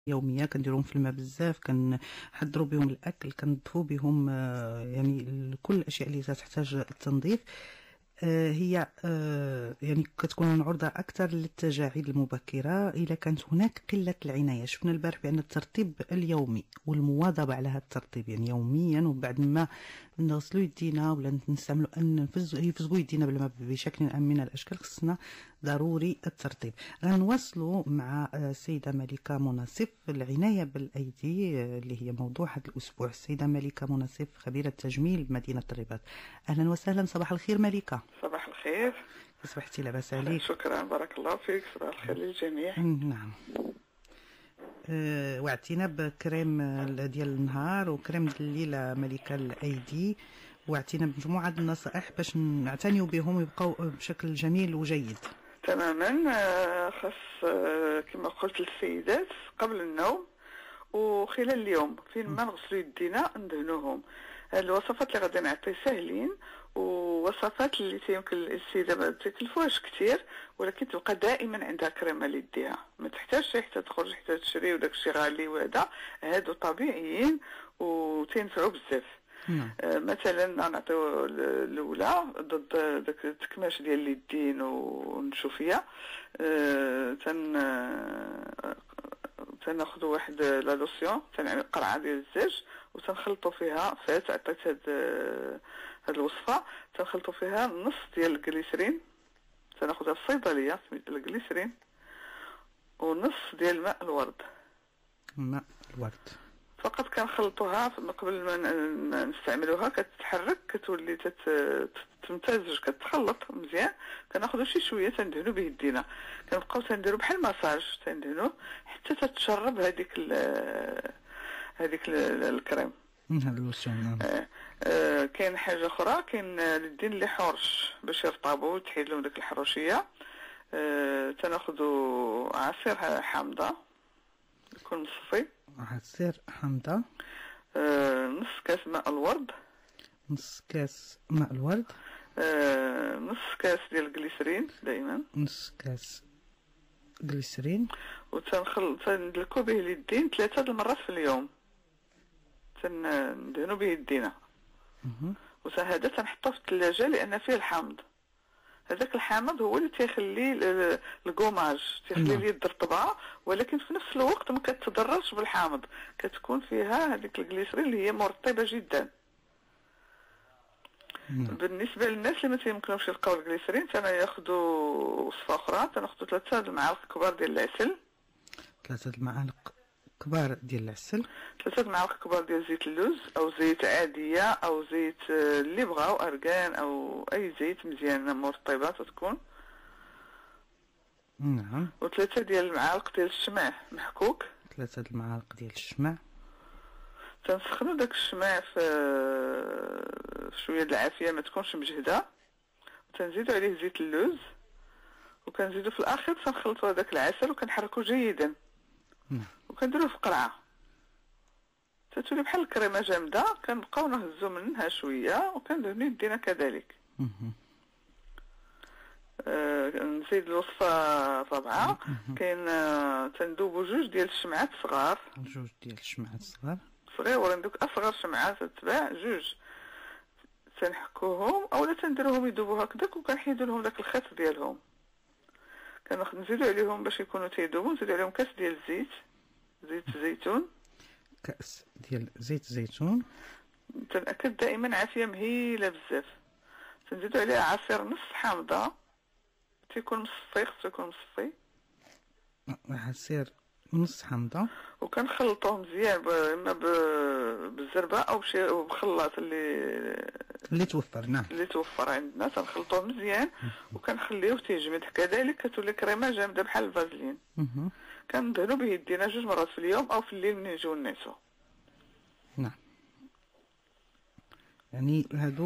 يوميه كنديرهم في الماء بزاف، كنحضروا بهم الاكل، كنظفوا بهم يعني كل الاشياء اللي تحتاج التنظيف. هي يعني كتكون عرضة أكثر للتجاعيد المبكرة إذا كانت هناك قلة العناية. شفنا البارح بأن الترطيب اليومي والمواظبة على هذا الترطيب يعني يوميا، وبعد ما نغسلوا يدينا ولا نستعملوا أن يفزقوا يدينا بالماء بشكل أمن من الأشكال، خصنا ضروري الترطيب. غنواصلوا مع السيدة ملكة مناصف العناية بالأيدي اللي هي موضوع هذا الأسبوع. السيدة ملكة مناصف خبيرة تجميل بمدينة الرباط. أهلا وسهلا، صباح الخير ملكة. صباح الخير. أصبحتي لاباس عليك؟ شكرا، بارك الله فيك. صباح الخير للجميع. نعم. وعدتينا بكريم ديال النهار وكريم ديال الليل ملكة الأيدي، وعدتينا بمجموعة النصائح باش نعتنيو بهم ويبقاو بشكل جميل وجيد. تماما. خاص كما قلت للسيدات قبل النوم وخلال اليوم فين ما نغسلوا يدينا ندهنوهم. الوصفات اللي غادي نعطي ساهلين، ووصفات اللي يمكن السيده ما تكلفوهاش كثير، ولكن تبقى دائما عندها كريمه ليديها، ما تحتاجش حتى تخرج حتى تشري وداك الشيء غالي، وهذا هادو طبيعيين وتنفعوا بزاف. مثلا نعطيو الاولى ضد داك التكماش ديال اليدين والنشوفيه. تناخذ واحد لا لوسيون، تنعمل قرعه ديال الزاج وتنخلطوا فيها فات. عطيت هاد الوصفه، تنخلطوا فيها نص ديال الجليسرين، تناخذها في الصيدليه سميتها الجليسرين، ونص ديال ماء الورد. ماء الورد فقط كنخلطوها قبل ما نستعملوها، كتتحرك كتولي تمتزج، كتخلط مزيان. كناخذوا شي شويه تندهنوا به يدينا، كنبقاو تنديروا بحال مساج، تندهنوا حتى تتشرب هذيك الكريم. هذا اللوسيون. كاين حاجه اخرى، كاين اليدين اللي حورش باش يرطبوا وتحيد لهم ديك الحروشيه. تناخذوا عصير حامضه يكون مصفي، عصير حامضه، نص كاس ماء الورد، نص كاس ماء الورد، نص كاس ديال الجليسرين، دائما نص كاس جليسرين. تندلكو به اليدين 3 المرات في اليوم، تندهنوا به يدينا. وهذا تنحطوه في الثلاجه لان فيه الحامض. هذاك الحامض هو اللي تيخلي الكوماج، تيخلي اليد رطبه، ولكن في نفس الوقت ما كتضررش بالحامض، كتكون فيها هذيك الجليسرين اللي هي مرطبه جدا. بالنسبه للناس اللي ما تيمكنوش يلقاو الجليسرين، ياخذوا وصفه اخرى، تناخذوا 3 المعالق كبار ديال العسل، 3 المعالق كبار ديال العسل، 3 معالق كبار ديال زيت اللوز او زيت عاديه او زيت اللي بغاو، ارغان او اي زيت مزيان مرطبه تكون. نعم. و3 ديال المعالق ديال الشمع محكوك، 3 المعالق ديال الشمع. تنسخنوا داك الشمع في شويه د العافيه، ما تكونش مجهده، وتنزيدوا عليه زيت اللوز، وكنزيدوا في الاخر تنخلطوا هذاك العسل وكنحركوا جيدا. وكنديروه في قرعه تتولي بحال الكريمه جامده، كنبقاو نهزو منها شويه وكندهنوا يدينا كذلك. نزيد الوصفه الرابعه، كاين تندوبوا 2 ديال الشمعات صغار، 2 ديال الشمعات صغار صغيور، ندوك اصغر شمعات تتباع 2، تنحكوهم اولا تنديروهم يذوبوا هكذاك، وكنحيدوا لهم داك الخيط ديالهم. نزيدوا عليهم باش يكونوا تيذوبوا، نزيدوا عليهم كاس ديال زيت زيتون، كاس ديال زيت زيتون. تنأكد دائما عافيه مهيله بزاف. تنزيدوا عليها عصير نص حامضه، تيكون مصفي، خصو يكون مصفي، عصير نص حامضه، وكنخلطوه مزيان اما بالزربه او بشي بخلاط اللي توفر. نعم، اللي توفر عندنا. تنخلطوه مزيان وكنخليوه تيجمد، كذلك كتولي كريمه جامده بحال الفازلين. كندهنوا به يدينا 2 مرات في اليوم او في الليل من نجيو نعسو. نعم، يعني هادو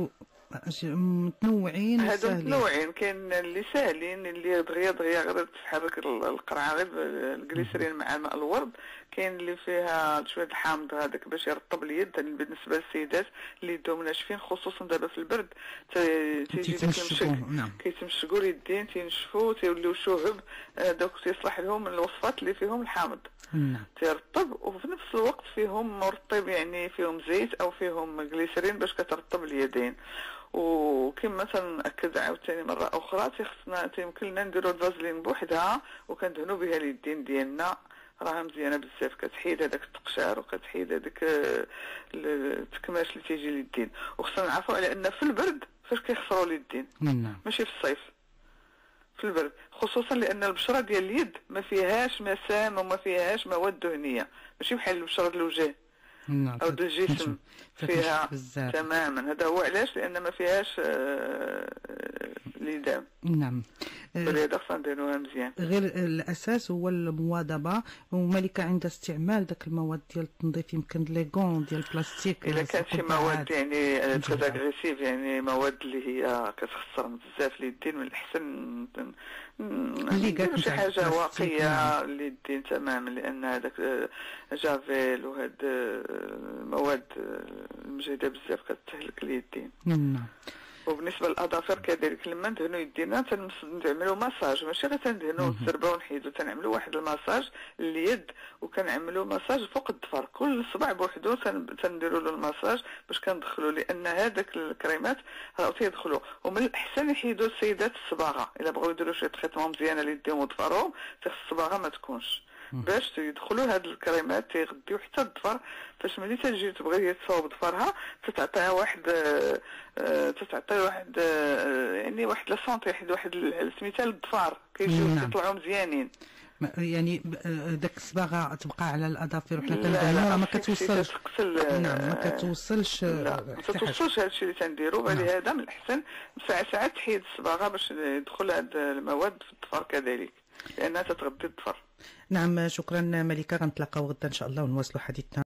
متنوعين هادو وساهلين. متنوعين، كاين اللي ساهلين اللي دغيا غير تحرك القرعه غير الجليسرين مع ماء الورد. كاين اللي فيها شويه الحامض هذاك باش يرطب اليد. بالنسبه للسيدات اللي يدهم ناشفين خصوصا دابا في البرد تيجي كيتمشقوا اليدين تينشفوا تيوليو شهب. دوك تيصلح لهم الوصفات اللي فيهم الحامض تيرطب، وفي نفس الوقت فيهم مرطب يعني فيهم زيت او فيهم جليسرين باش كترطب اليدين. وكما تنأكد عاوتاني مرة أخرى تيمكن نديرو الفازلين بوحدها وكندهنو بها اليدين ديالنا، راها مزيانة بزاف، كتحيد هذاك التقشار وكتحيد هذاك التكماش اللي تيجي لليدين. وخصنا نعرفو على أن في البرد فاش كيخسروا اليدين ماشي في الصيف، في البرد خصوصا لأن البشرة ديال اليد ما فيهاش مسام وما فيهاش مواد دهنية، ماشي بحال البشرة الوجه او الجسم فيها تماما. هذا هو علاش، لان ما فيهاش ليدام. نعم. ولهذا خصنا نديروها مزيان. غير الاساس هو المواظبه. وملكه عند استعمال داك المواد ديال التنظيف يمكن لي غون ديال البلاستيك الا كان شي مواد يعني تري اغريسيف، يعني مواد اللي هي كتخسر بزاف اليدين، من الاحسن نديرو شي حاجه واقيه لليدين تماما، لان هذاك جافيل وهاد المواد المجهده بزاف كتهلك اليدين. وبالنسبه للاظافر كذلك لما ندهنوا يدينا تنعملوا مساج، ماشي غير تندهنوا السربه ونحيدوا، تنعملوا واحد المساج لليد وكنعملوا مساج فوق الظفر، كل صبع بوحدو تنديروا له المساج باش كندخلوا، لان هذاك الكريمات راه تيدخلوا. ومن الاحسن يحيدوا السيدات الصباغه الا بغاو يديروا شي تريتمون مزيانه ليديهم وظفرهم، خص الصباغه ما تكونش باش يدخلوا هاد الكريمات تيغديو حتى الظفر. فاش ملي تجي تبغي تصاوب ظفرها تعطيها واحد يعني واحد لا سونتي، واحد سميتها الظفار كيجيو يطلعوا مزيانين. يعني داك الصباغه تبقى على الاظافر وحنا كندهنوها ما كتوصلش. نعم ما كتوصلش. ما كتوصلش هادشي اللي تنديرو. لهذا من الاحسن ساعات تحيد الصباغه باش يدخل هاد المواد في الظفر كذلك، لانها تتغذي الظفر. نعم شكرا ملكه، غنتلاقاو غدا ان شاء الله ونواصلوا حديثنا.